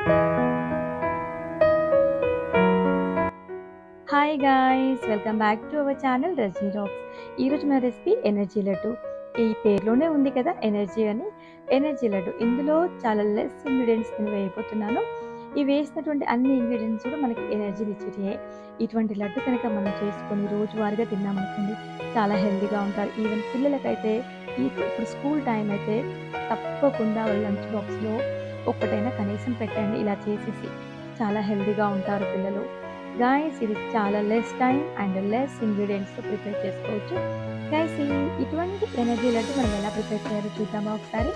Hi guys, welcome back to our channel Rajani rocks. ఈరోజు మన recipe energy laddu. ఈ పేరులోనే ఉంది కదా ఎనర్జీ అని. ఎనర్జీ లడ్డు ఇందులో చాలా లెస్ ఇంగ్రీడియంట్స్ నేను వేయబోతున్నాను. ఈ వేసినటువంటి అన్ని ఇంగ్రీడియంట్స్ కూడా మనకి ఎనర్జీని ఇచ్చేటివే. ఇటువంటి లడ్డు కనుక మనం చేసుకొని రోజువారీగా తిన్నామనుకోండి చాలా హెల్తీగా ఉంటారు. ఈవెన్ పిల్లలకైతే ఇప్పుడు స్కూల్ టైం అయితే తప్పకుండా వాళ్ళ లంచ్ బాక్స్లో ఒక్కటైనా కనీసం పెట్టండి. ఇలా చేసేసి చాలా హెల్తీగా ఉంటారు పిల్లలు. గాయస్, ఇది చాలా లెస్ టైం అండ్ లెస్ ఇంగ్రీడియంట్స్తో ప్రిపేర్ చేసుకోవచ్చు. గైస్, ఇటువంటి ఎనర్జీ లడ్డు మనం ఎలా ప్రిపేర్ చేయాలో చూద్దామా ఒకసారి.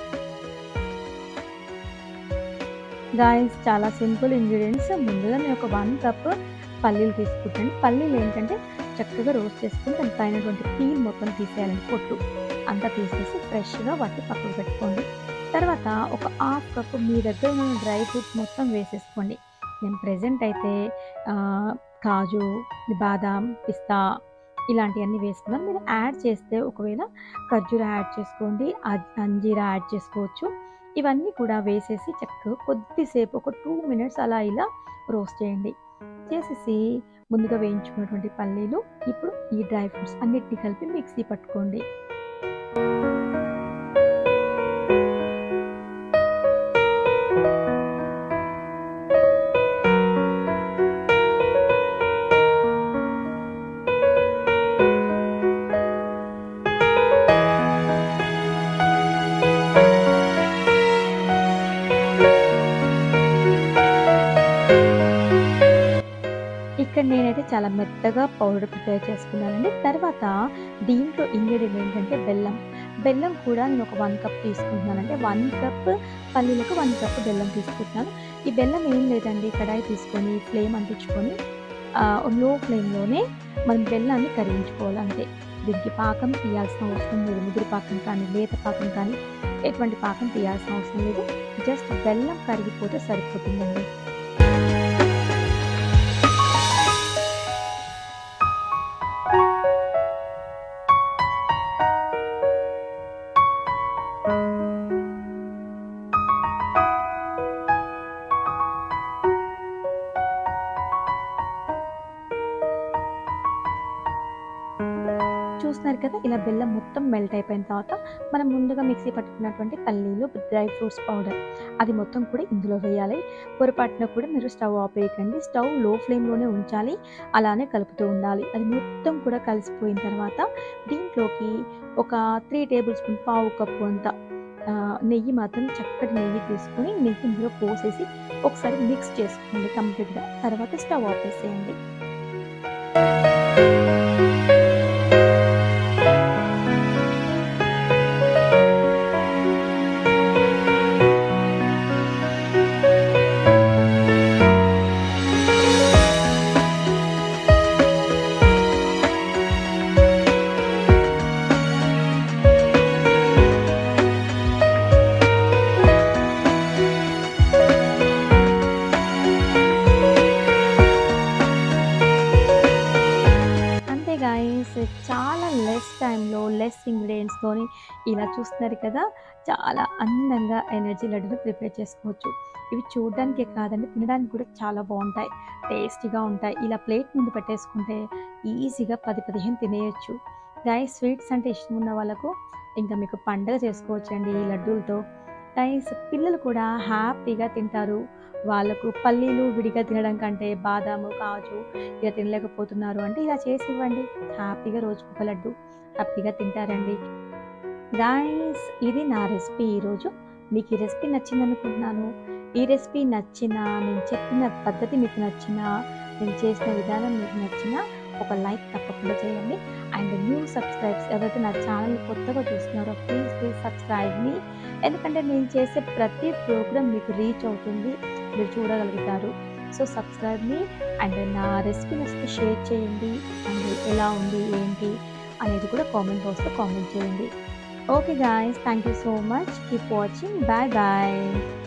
గాయస్, చాలా సింపుల్ ఇంగ్రీడియంట్స్. ముందుగా నేను ఒక 1 కప్ పల్లీలు తీసుకుంటాను. పల్లీలు ఏంటంటే చక్కగా రోస్ట్ చేసుకుని దాని పైనటువంటి పీల్ మొత్తం తీసేయాలండి. పొట్టు అంతా తీసేసి ఫ్రెష్గా వాటిని పక్కకు పెట్టుకోండి. తర్వాత ఒక 1/2 కప్ మీ దగ్గర ఉన్న డ్రై ఫ్రూట్స్ మొత్తం వేసేసుకోండి. నేను ప్రెజెంట్ అయితే కాజు, బాదాం, పిస్తా ఇలాంటివన్నీ వేసుకున్నాను. మీరు యాడ్ చేస్తే ఒకవేళ ఖర్జూర యాడ్ చేసుకోండి, అంజీరా యాడ్ చేసుకోవచ్చు. ఇవన్నీ కూడా వేసేసి చక్కగా కొద్దిసేపు ఒక 2 మినిట్స్ అలా ఇలా రోస్ట్ చేయండి. చేసేసి ముందుగా వేయించుకున్నటువంటి పల్లీలు ఇప్పుడు ఈ డ్రై ఫ్రూట్స్ అన్నిటిని కలిపి మిక్సీ పట్టుకోండి. ఇక్కడ నేనైతే చాలా మెత్తగా పౌడర్ ప్రిపేర్ చేసుకున్నానండి. తర్వాత దీంట్లో ఇంగ్రీడియంట్ ఏంటంటే బెల్లం కూడా నేను ఒక 1 కప్ తీసుకుంటున్నాను. అంటే 1 కప్ పల్లీలకు 1 కప్ బెల్లం తీసుకుంటున్నాను. ఈ బెల్లం ఏం లేదండి, కడాయి తీసుకొని ఫ్లేమ్ అంటించుకొని లో ఫ్లేమ్లోనే మనం బెల్లాన్ని కరిగించుకోవాలి అంతే. దీనికి పాకం తీయాల్సిన అవసరం లేదు. ముదురు పాకం కానీ లేత పాకం కానీ ఎటువంటి పాకం తీయాల్సిన అవసరం లేదు. జస్ట్ బెల్లం కరిగిపోతే సరిపోతుందండి. చూస్తున్నారు కదా, ఇలా బెల్లం మొత్తం మెల్ట్ అయిపోయిన తర్వాత మనం ముందుగా మిక్సీ పట్టుకున్నటువంటి పల్లీలు, డ్రై ఫ్రూట్స్ పౌడర్ అది మొత్తం కూడా ఇందులో వేయాలి. పొరపాటున కూడా మీరు స్టవ్ ఆపేయకండి. స్టవ్ లో ఫ్లేమ్లోనే ఉంచాలి. అలానే కలుపుతూ ఉండాలి. అది మొత్తం కూడా కలిసిపోయిన తర్వాత దీంట్లోకి ఒక 3 టేబుల్ స్పూన్, పావు కప్పు అంత నెయ్యి మాత్రం చక్కటి నెయ్యి తీసుకొని నెయ్యి ఇందులో పోసేసి ఒకసారి మిక్స్ చేసుకోండి కంప్లీట్గా. తర్వాత స్టవ్ ఆపేసేయండి. గాయస్, చాలా లెస్ టైంలో లెస్ ఇంగ్రీడియంట్స్తోని ఇలా చూస్తున్నారు కదా, చాలా అందంగా ఎనర్జీ లడ్డును ప్రిపేర్ చేసుకోవచ్చు. ఇవి చూడడానికే కాదండి, తినడానికి కూడా చాలా బాగుంటాయి, టేస్టీగా ఉంటాయి. ఇలా ప్లేట్ ముందు పెట్టేసుకుంటే ఈజీగా 10-15 తినేయచ్చు. గాయస్, స్వీట్స్ అంటే ఇష్టం ఉన్న వాళ్ళకు ఇంకా మీకు పండగ చేసుకోవచ్చండి ఈ లడ్డూలతో. గైస్, పిల్లలు కూడా హ్యాపీగా తింటారు. వాళ్ళకు పల్లీలు విడిగా తినడం కంటే బాదాము, కాజు ఇలా తినలేకపోతున్నారు అంటే ఇలా చేసి ఇవ్వండి. హ్యాపీగా రోజుకొక లడ్డు హ్యాపీగా తింటారండి. గాయస్, ఇది నా రెసిపీ ఈరోజు. మీకు ఈ రెసిపీ నచ్చింది అనుకుంటున్నాను. ఈ రెసిపీ నచ్చినా, నేను చెప్పిన పద్ధతి మీకు నచ్చినా, నేను చేసిన విధానం మీకు నచ్చినా ఒక లైక్ తప్పకుండా చేయండి. అండ్ న్యూ సబ్స్క్రైబ్స్ ఎవరైతే నా ఛానల్ కొత్తగా చూస్తున్నారో ప్లీజ్ సబ్స్క్రైబ్ మీ. ఎందుకంటే నేను చేసే ప్రతి ప్రోగ్రామ్ మీకు రీచ్ అవుతుంది, మీరు చూడగలుగుతారు. సో సబ్స్క్రైబ్ మీ అండ్ నా రెసిపీ నచ్చితే షేర్ చేయండి. అండ్ ఎలా ఉంది ఏంటి అనేది కూడా కామెంట్ బాక్స్లో కామెంట్ చేయండి. Okay guys, thank you so much. Keep watching. Bye bye.